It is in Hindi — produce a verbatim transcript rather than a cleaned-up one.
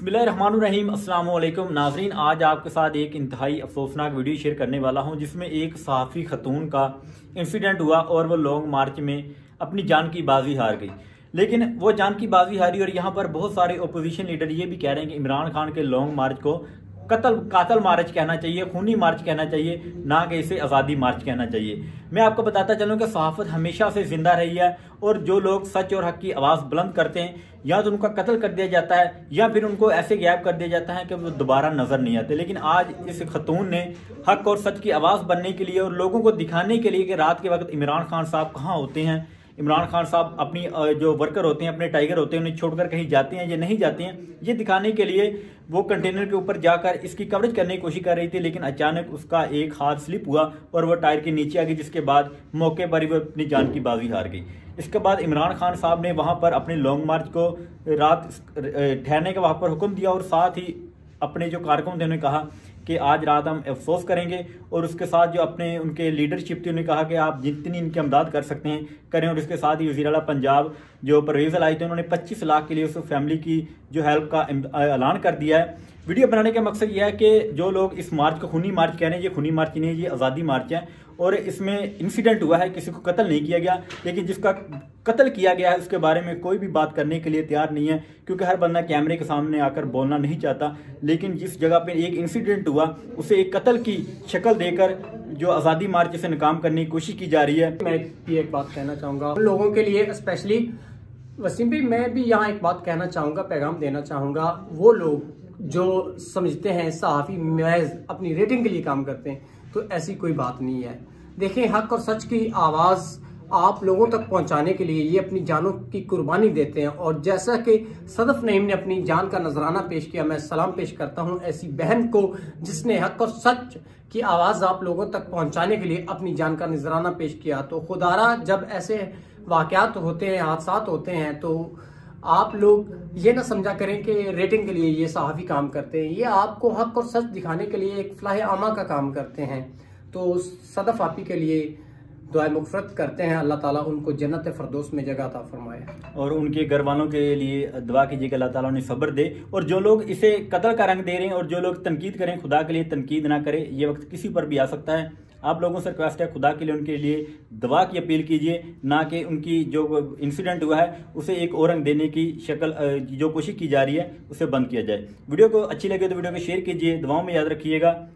बिस्मिल्लाहिर्रहमानुर्रहीम अस्सलाम वालेकुम नाजरीन, आज आपके साथ एक इंतहाई अफसोसनाक वीडियो शेयर करने वाला हूं जिसमें एक सहाफ़ी खतून का इंसिडेंट हुआ और वो लॉन्ग मार्च में अपनी जान की बाजी हार गई। लेकिन वो जान की बाजी हारी और यहाँ पर बहुत सारे अपोजिशन लीडर ये भी कह रहे हैं कि इमरान खान के लॉन्ग मार्च को कत्ल कातल मार्च कहना चाहिए, खूनी मार्च कहना चाहिए, ना कि इसे आज़ादी मार्च कहना चाहिए। मैं आपको बताता चलूँ कि सहाफ़त हमेशा से जिंदा रही है और जो लोग सच और हक की आवाज़ बुलंद करते हैं या तो उनका कत्ल कर दिया जाता है या फिर उनको ऐसे गायब कर दिया जाता है कि वो दोबारा नजर नहीं आते। लेकिन आज इस खतून ने हक और सच की आवाज़ बनने के लिए और लोगों को दिखाने के लिए कि रात के वक्त इमरान खान साहब कहाँ होते हैं, इमरान खान साहब अपनी जो वर्कर होते हैं, अपने टाइगर होते हैं, उन्हें छोड़कर कहीं जाते हैं या नहीं जाते हैं, ये दिखाने के लिए वो कंटेनर के ऊपर जाकर इसकी कवरेज करने की कोशिश कर रही थी। लेकिन अचानक उसका एक हाथ स्लिप हुआ और वो टायर के नीचे आ गई, जिसके बाद मौके पर ही वो अपनी जान की बाजी हार गई। इसके बाद इमरान खान साहब ने वहाँ पर अपने लॉन्ग मार्च को रात ठहरने का वहाँ पर हुक्म दिया और साथ ही अपने जो कारकुन थे उन्हें कहा कि आज रात हम अफसोस करेंगे और उसके साथ जो अपने उनके लीडरशिप थी उन्हें कहा कि आप जितनी इनकी अमदाद कर सकते हैं करें। और इसके साथ ही वज़ीर आला पंजाब जो परवेज़ लाई थे उन्होंने पच्चीस लाख के लिए उस फैमिली की जो हेल्प का ऐलान कर दिया है। वीडियो बनाने का मकसद यह है कि जो लोग इस मार्च को खूनी मार्च कह रहे हैं, ये खूनी मार्च नहीं है, ये आज़ादी मार्च है। और इसमें इंसिडेंट हुआ है, किसी को कत्ल नहीं किया गया, लेकिन जिसका कत्ल किया गया है उसके बारे में कोई भी बात करने के लिए तैयार नहीं है, क्योंकि हर बंदा कैमरे के सामने आकर बोलना नहीं चाहता। लेकिन जिस जगह पे एक इंसिडेंट हुआ उसे एक कत्ल की शक्ल देकर जो आज़ादी मार्च से नाकाम करने की कोशिश की जा रही है। मैं भी एक बात कहना चाहूँगा लोगों के लिए, स्पेशली वसीम भाई, मैं भी यहाँ एक बात कहना चाहूँगा, पैगाम देना चाहूँगा। वो लोग जो समझते हैं सहाफ़ी महज अपनी रेटिंग के लिए काम करते हैं, तो ऐसी कोई बात नहीं है। देखें, हक और सच की आवाज़ आप लोगों तक पहुंचाने के लिए ये अपनी जानों की कुर्बानी देते हैं। और जैसा कि सदफ नईम ने अपनी जान का नजराना पेश किया, मैं सलाम पेश करता हूं ऐसी बहन को जिसने हक और सच की आवाज़ आप लोगों तक पहुंचाने के लिए अपनी जान का नजराना पेश किया। तो खुदारा जब ऐसे वाक़यात होते हैं, हादसात होते हैं, तो आप लोग ये ना समझा करें कि रेटिंग के लिए ये सहाफ़ी काम करते हैं। ये आपको हक और सच दिखाने के लिए एक फलाह आमा का काम करते हैं। तो सदफ आपी के लिए दुआ मग़फ़िरत करते हैं, अल्लाह ताला उनको जन्नत फ़िरदौस में जगह अता फरमाए और उनके घर वालों के लिए दुआ कीजिए कि अल्लाह ताला उन्हें सब्र दे। और जो लोग इसे कत्ल का रंग दे रहे हैं और जो लोग तनकीद करें, खुदा के लिए तनकीद ना करें, ये वक्त किसी पर भी आ सकता है। आप लोगों से रिक्वेस्ट है, खुदा के लिए उनके लिए दुआ की अपील कीजिए, ना कि उनकी जो इंसिडेंट हुआ है उसे एक और रंग देने की शक्ल जो कोशिश की जा रही है उसे बंद किया जाए। वीडियो को अच्छी लगे तो वीडियो को शेयर कीजिए, दुआओं में याद रखिएगा।